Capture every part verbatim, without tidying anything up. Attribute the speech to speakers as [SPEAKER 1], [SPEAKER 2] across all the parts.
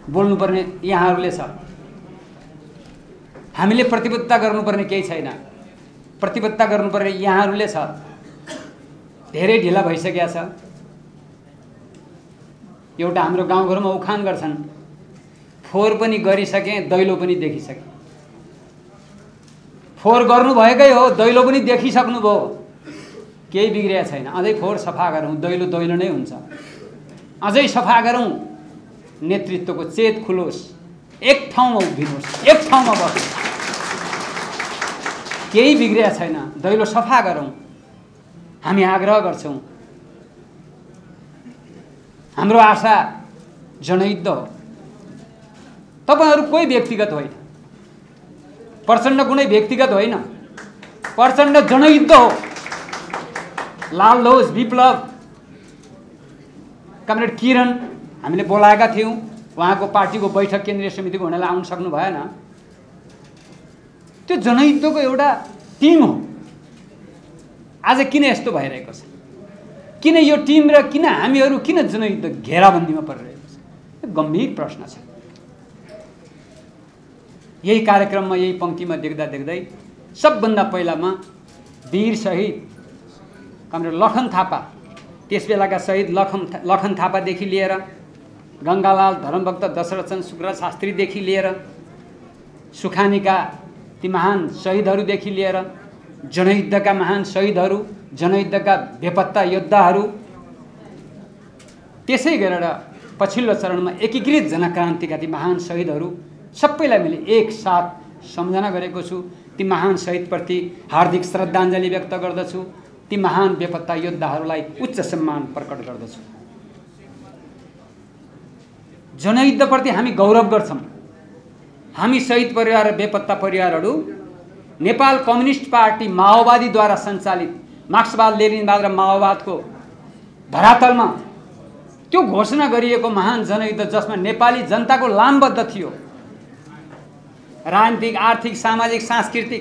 [SPEAKER 1] बोल्नुपर्ने यहाँहरूले छ। हामीले प्रतिबद्धता गर्नुपर्ने केही छैन, प्रतिबद्धता गर्नुपर्ने यहाँहरूले छ। धेरै ढिला भइसकेको छ। एउटा हाम्रो गाउँघरमा उखान गर्छन्, फोहोर पनि गरिसके दैलो पनि देखिसके। फोहोर गर्नुभएकै हो, दैलो पनि देखिसक्नुभयो, केही बिग्रिएको छैन। अझै फोहोर सफा गरौँ, दैलो दैलो नै हुन्छ। अझै सफा गरौँ, नेतृत्वको चेत खुलोस्, एक ठाउँमा उभिनुहोस्, एक ठाउँमा बस्नुहोस्, केही बिग्रिएको छैन। दैलो सफा गरौँ, हामी आग्रह गर्छौँ। हाम्रो आशा जनयुद्ध हो। तपाईहरु कोही व्यक्तिगत होइन, प्रचण्ड कुनै व्यक्तिगत होइन, प्रचण्ड जनयुद्ध हो। लालदोज विप्लव कमरेड किरण हामीले बोलाएका थियौं, उहाँको पार्टीको बैठक केन्द्रीय समितिको हुनाले आउन सक्नु भएन। त्यो जनयुद्धको एउटा टिम हो। आज किन यस्तो भइरहेको छ? किन यो टिम र किन हामीहरू किन जनयुद्ध घेराबन्दीमा परिरहेको छ? यो गम्भीर प्रश्न छ। यही कार्यक्रममा यही पंक्तिमा देख्दा देख्दै सबभन्दा पहिलामा वीर शहीद कमरेड लखन थापा, त्यसबेलाका शहीद लखन लखन थापादेखि लिएर गंगालाल धर्मभक्त दशरथचन्द्र शुक्ल शास्त्रीदेखि लिएर सुखानीका ती महान शहीदहरूदेखि लिएर जनयुद्धका महान शहीदहरू, जनयुद्धका बेपत्ता योद्धाहरू, त्यसै गरेर पछिल्लो चरणमा एकीकृत जनक्रान्तिका ती महान शहीदहरू सबैलाई मैले एक साथ सम्झना गरेको छु। ती महान शहीदप्रति हार्दिक श्रद्धाञ्जली व्यक्त गर्दछु। ती महान बेपत्ता योद्धाहरूलाई उच्च सम्मान प्रकट गर्दछु। जनयुद्धप्रति हामी गौरव गर्छौं। हामी शहीद परिवार र बेपत्ता परिवारहरू नेपाल कम्युनिस्ट पार्टी माओवादीद्वारा सञ्चालित मार्क्सवाद लेनिनवाद र माओवादको धरातलमा त्यो घोषणा गरिएको महान जनयुद्ध जसमा नेपाली जनताको लामबद्ध थियो, राजनीतिक, आर्थिक, सामाजिक, सांस्कृतिक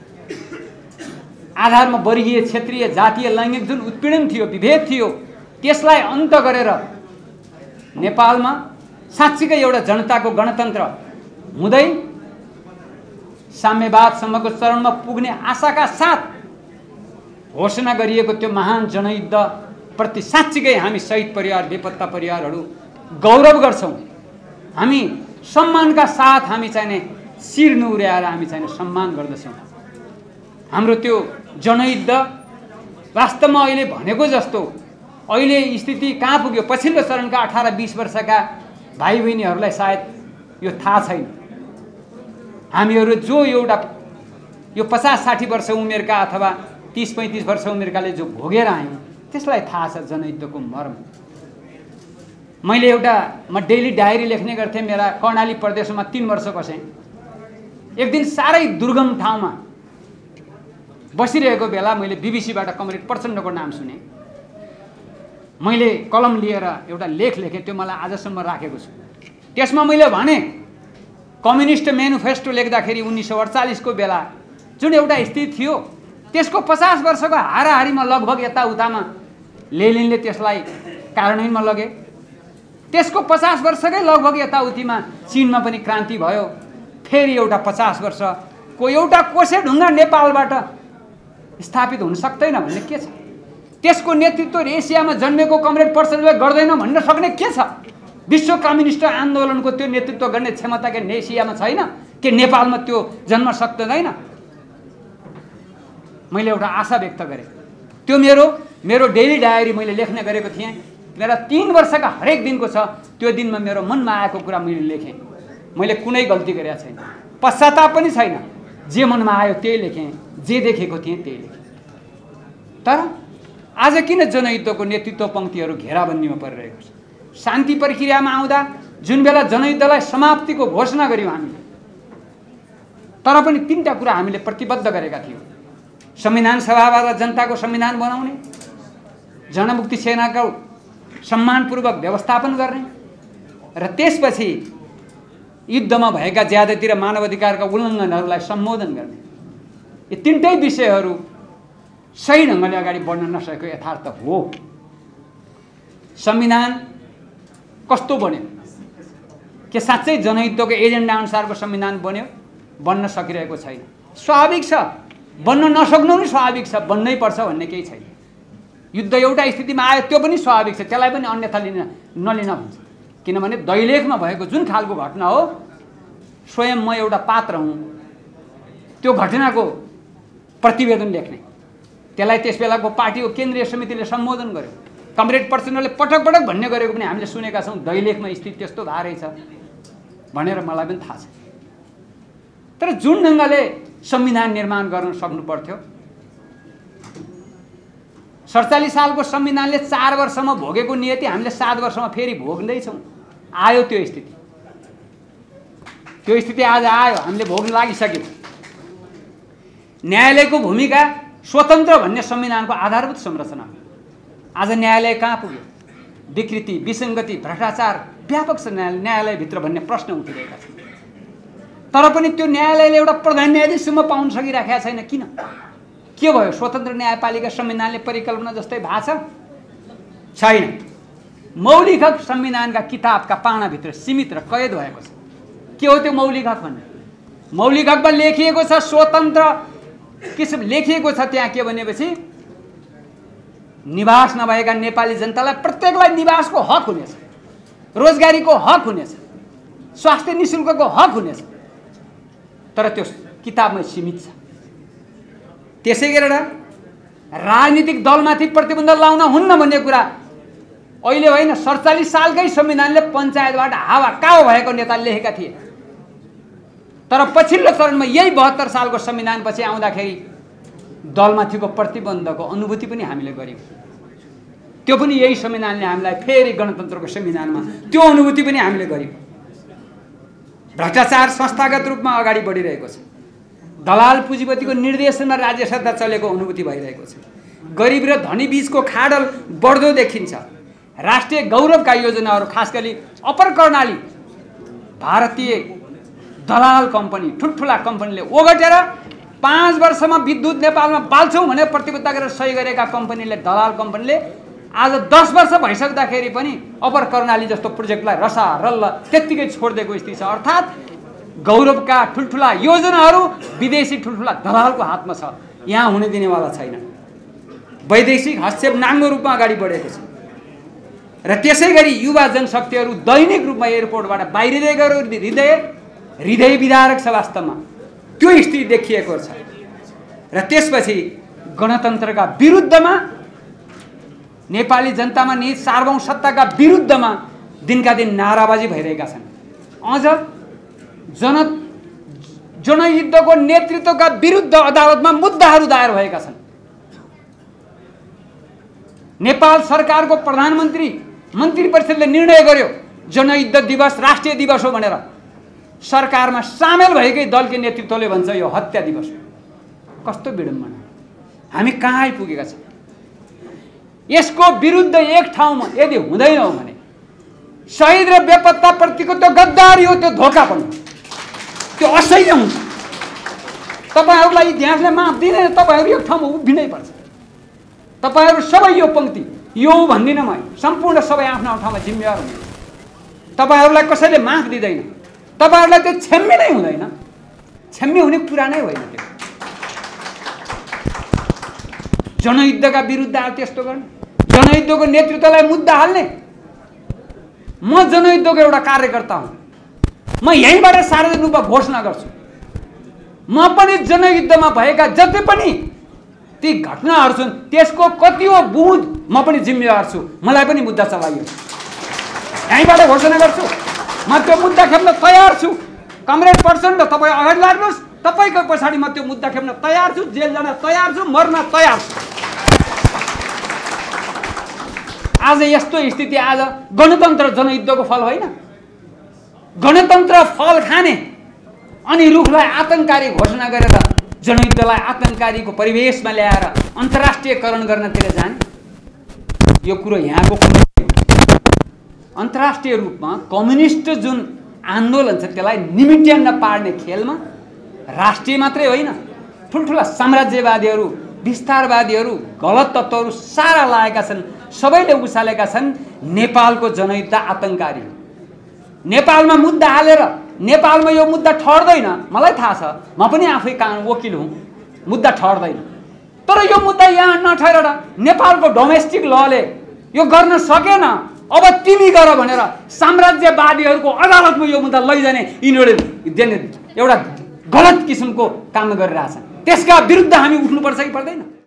[SPEAKER 1] आधारमा वर्गीय, क्षेत्रीय, जातीय, लैङ्गिक जुन उत्पीडन थियो, विभेद थियो, त्यसलाई अन्त गरेर नेपालमा साँच्चीकै एउटा जनताको गणतन्त्र हुँदै साम्यवादसम्मको चरणमा पुग्ने आशाका साथ घोषणा गरिएको त्यो महान जनयुद्ध प्रति साँच्चीकै हामी शहीद परिवार, बेपत्ता परिवारहरू गौरव गर्छौं। हामी सम्मानका साथ हामी चाहिने शिर नुर्याएर हामी चाहिने सम्मान गर्दछौं। हाम्रो त्यो जनयुद्ध वास्तवमा अहिले भनेको जस्तो अहिले स्थिति कहाँ पुग्यो? पछिल्लो चरणका अठारह बीस वर्षका भाइ बहिनीहरूलाई सायद यो थाहा छैन। हामीहरू जो एउटा यो पचास साठी वर्ष उमेरका अथवा तीस पैंतीस वर्ष उमेरकाले जो भोगेर आयौं, त्यसलाई थाहा छ जनयुद्धको मर्म। मैले एउटा म डेली डायरी लेख्ने गर्थेँ। मेरा कर्णाली प्रदेशमा तीन वर्ष बसेँ। एक दिन साह्रै दुर्गम ठाउँमा बसिरहेको बेला मैले बीबीसीबाट कमरेड प्रचण्डको नाम सुने। मैले कलम लिएर एउटा लेख लेखेँ, त्यो मलाई आजसम्म राखेको छु। त्यसमा मैले भने कम्युनिस्ट म्यानिफेस्टो लेख्दाखेरि उन्नाइस सौ अडचालीस को बेला जुन एउटा स्थिति थियो, त्यसको पचास वर्षको हाराहारीमा लगभग यताउतामा लेनिनले त्यसलाई कार्यान्वयनमा लगे। त्यसको पचास वर्षकै लगभग यताउतिमा चीनमा पनि क्रान्ति भयो। फेरि एउटा पचास वर्षको एउटा कोसे ढुङ्गा नेपालबाट स्थापित हुन सक्दैन भन्ने के छ? त्यसको नेतृत्व एसियामा जन्मेको कमरेड प्रचण्डले गर्दैन भन्न सक्ने के छ? विश्व कम्युनिस्ट आन्दोलनको त्यो नेतृत्व गर्ने क्षमता के एसियामा छैन? के नेपालमा त्यो जन्म सक्दैन? मैले एउटा आशा व्यक्त गरेँ। त्यो मेरो मेरो डेली डायरी मैले लेख्ने गरेको थिएँ। मेरा तीन वर्षका हरेक दिनको छ। त्यो दिनमा मेरो मनमा आएको कुरा मैले लेखेँ। मैले कुनै गल्ती गरेको छैन, पश्चाताप पनि छैन। जे मनमा आयो त्यही लेखेँ, जे देखेको थिएँ त्यही लेखेँ। तर आज किन जनयुद्धको नेतृत्व पंक्तिहरू घेराबन्दीमा परिरहेको छ? शान्ति प्रक्रियामा आउँदा जुन बेला जनयुद्धलाई समाप्तिको घोषणा गर्यौं हामीले, तर पनि तीनटा कुरा हामीले प्रतिबद्ध गरेका थियौं। संविधान सभाबाट जनताको संविधान बनाउने, जनमुक्ति सेनाको सम्मानपूर्वक व्यवस्थापन गर्ने र त्यसपछि युद्धमा भएका ज्यादती र मानवाधिकारका उल्लङ्घनहरूलाई सम्बोधन गर्ने। यी तीनटै विषयहरू सही ढङ्गले अगाडि बढ्न नसकेको यथार्थ हो। संविधान कस्तो बन्यो? के साँच्चै जनयुद्धको एजेन्डा अनुसारको संविधान बन्यो? बन्न सकिरहेको छैन। स्वाभाविक छ, बन्न नसक्नु पनि स्वाभाविक छ, बन्नै पर्छ भन्ने केही छैन। युद्ध एउटा स्थितिमा आयो त्यो पनि स्वाभाविक छ, त्यसलाई पनि अन्यथा लिन नलिन भन्छ। किनभने दैलेखमा भएको जुन खालको घटना हो, स्वयं म एउटा पात्र हुँ त्यो घटनाको प्रतिवेदन लेख्ने, त्यसलाई त्यस बेलाको पार्टीको केन्द्रीय समितिले सम्बोधन गर्यो। कमरेड पर्सनले पटक पटक भन्ने गरेको पनि हामीले सुनेका छौँ, दैलेखमा स्थिति त्यस्तो धारै छ भनेर मलाई पनि थाहा छ। तर जुन ढङ्गले संविधान निर्माण गर्न सक्नु पर्थ्यो, सडचालिस सालको संविधानले चार वर्षमा भोगेको नियति हामीले सात वर्षमा फेरि भोग्दैछौँ। आयो त्यो स्थिति, त्यो स्थिति आज आयो, हामीले भोग्न लागिसक्यौँ। न्यायालयको भूमिका स्वतन्त्र भन्ने संविधानको आधारभूत संरचना हो। आज न्यायालय कहाँ पुग्यो? विकृति, विसङ्गति, भ्रष्टाचार व्यापक छ न्यायालयभित्र भन्ने प्रश्न उठिरहेका छन्। तर पनि त्यो न्यायालयले एउटा प्रधान न्यायाधीशसम्म पाउन सकिराखेका छैन। किन? के भयो? स्वतन्त्र न्यायपालिका संविधानले परिकल्पना जस्तै भएको छ? छैन। मौलिक हक संविधानका किताबका पानाभित्र सीमित र कैद भएको छ। के हो त्यो मौलिक हक भन्ने? मौलिक हकमा लेखिएको छ स्वतन्त्र किसिम लेखिएको छ त्यहाँ के भनेपछि निवास नभएका नेपाली जनतालाई प्रत्येकलाई निवासको हक हुनेछ, रोजगारीको हक हुनेछ, स्वास्थ्य निशुल्कको हक हुनेछ। तर त्यो किताबमै सीमित छ। त्यसै गरेर राजनीतिक दलमाथि प्रतिबन्ध लाउन हुन्न भन्ने कुरा अहिले होइन, सडचालिस सालकै संविधानले पञ्चायतबाट हावा काउ भएको नेताले लेखेका थिए। तर पछिल्लो चरणमा यही बहत्तर सालको संविधानपछि आउँदाखेरि दलमाथिको प्रतिबन्धको अनुभूति पनि हामीले गऱ्यौँ। त्यो पनि यही संविधानले हामीलाई फेरि गणतन्त्रको संविधानमा त्यो अनुभूति पनि हामीले गऱ्यौँ। भ्रष्टाचार संस्थागत रूपमा अगाडि बढिरहेको छ। दलाल पुँजीपतिको निर्देशनमा राज्य सरकार चलेको अनुभूति भइरहेको छ। गरिब र धनी बीचको खाडल बढ्दो देखिन्छ। राष्ट्रिय गौरवका योजनाहरू खास गरी अप्पर कर्णाली भारतीय दलाल कम्पनी, ठुल्ठुला कम्पनीले ओगटेर पाँच वर्षमा विद्युत नेपालमा बाल्छौँ भनेर प्रतिबद्धता गरेर सही गरेका कम्पनीले, दलाल कम्पनीले आज दस वर्ष भइसक्दाखेरि पनि अप्पर कर्णाली जस्तो प्रोजेक्टलाई रसा रल्ल त्यत्तिकै छोडिदिएको स्थिति छ। अर्थात् गौरवका ठुल्ठुला योजनाहरू विदेशी ठुल्ठुला दलालको हातमा छ, यहाँ हुने दिनेवाला छैन। वैदेशिक हस्तक्षेप नाङ्गो रूपमा अगाडि बढेको छ र त्यसै गरी युवा जनशक्तिहरू दैनिक रूपमा एयरपोर्टबाट बाहिरिँदै गयो। हृदय हृदय विदारक छ वास्तवमा, त्यो स्थिति देखिएको छ। र त्यसपछि गणतन्त्रका विरुद्धमा, नेपाली जनतामा निहित सार्वभौम सत्ताका विरुद्धमा दिनका दिन नाराबाजी भइरहेका छन्। अझ जन जनयुद्धको नेतृत्वका विरुद्ध अदालतमा मुद्दाहरू दायर भएका छन्। नेपाल सरकारको प्रधानमन्त्री मन्त्री परिषदले निर्णय गर्यो जनयुद्ध दिवस राष्ट्रिय दिवस हो भनेर। सरकारमा सामेल भएकै दलको नेतृत्वले भन्छ यो हत्या दिवस हो। कस्तो विडम्बना! हामी कहाँ आइपुगेका छौँ? यसको विरुद्ध एक ठाउँमा यदि हुँदैन हो भने शहीद र बेपत्ता प्रतिको त्यो गद्दारी हो, त्यो धोकापन, त्यो असह्य हुन्छ। तपाईँहरूलाई इतिहासले माफ दिँदैन, तपाईँहरू एक ठाउँमा उभिनै पर्छ। तपाईँहरू सबै यो पङ्क्ति यो भन्दिनँ म, सम्पूर्ण सबै आफ्नो ठाउँमा जिम्मेवार हुनुहुन्छ। तपाईँहरूलाई कसैले माफ दिँदैन, तपाईँहरूलाई त्यो क्षम्य नै हुँदैन। क्षम्य हुने कुरा नै होइन त्यो। जनयुद्धका विरुद्ध त्यस्तो गर्ने, जनयुद्धको नेतृत्वलाई मुद्दा हाल्ने। म जनयुद्धको एउटा कार्यकर्ता हुँ, म यहीँबाट सार्वजनिक रूपमा घोषणा गर्छु, म पनि जनयुद्धमा भएका जति पनि ती घटनाहरू छन् त्यसको कतिवटा बुँद म पनि जिम्मेवार छु। मलाई पनि मुद्दा चलाइयो, यहीँबाट घोषणा गर्छु। म त्यो मुद्दा खेप्न तयार छु। कमरेड पर्सन र तपाईँ अगाडि लाग्नुहोस्, तपाईँको पछाडि म त्यो मुद्दा खेप्न तयार छु, जेल जान तयार छु, मर्न तयार छु। आज यस्तो स्थिति, आज गणतन्त्र जनयुद्धको फल होइन। गणतन्त्र फल खाने अनि रुखलाई आतङ्ककारी घोषणा गरेर जनयुद्धलाई आतङ्ककारीको परिवेशमा ल्याएर अन्तर्राष्ट्रियकरण गर्नतिर जाने, यो कुरो यहाँको कुरो। अन्तर्राष्ट्रिय रूपमा कम्युनिस्ट जुन आन्दोलन छ त्यसलाई निमिट्यान्न पार्ने खेलमा राष्ट्रिय मात्रै होइन, ठुल्ठुला साम्राज्यवादीहरू, विस्तारवादीहरू, गलत तत्त्वहरू सारा लागेका छन्। सबैले उचालेका छन् नेपालको जनयुद्ध आतङ्ककारी हो। नेपालमा मुद्दा हालेर नेपालमा यो मुद्दा ठड्दैन, मलाई थाहा छ, म पनि आफै कानुन वकिल हुँ, मुद्दा ठड्दैन। तर यो मुद्दा यहाँ नठेरेर नेपालको डोमेस्टिक लले यो गर्न सकेन, अब तिमी गर भनेर साम्राज्यवादीहरूको अदालतमा यो मुद्दा लैजाने यिनीहरूले देने एउटा गलत किसिमको काम गरिरहेछन्। त्यसका विरुद्ध हामी उठ्नुपर्छ कि पर्दैन?